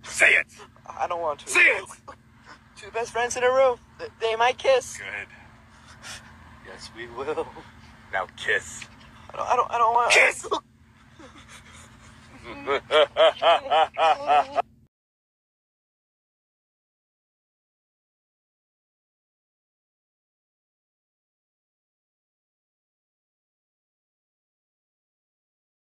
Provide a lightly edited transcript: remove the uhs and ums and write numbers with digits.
Say it. I don't want to. Say it. Two best friends in a room. They might kiss. Good. Yes, we will. Now kiss. I don't want. Kiss.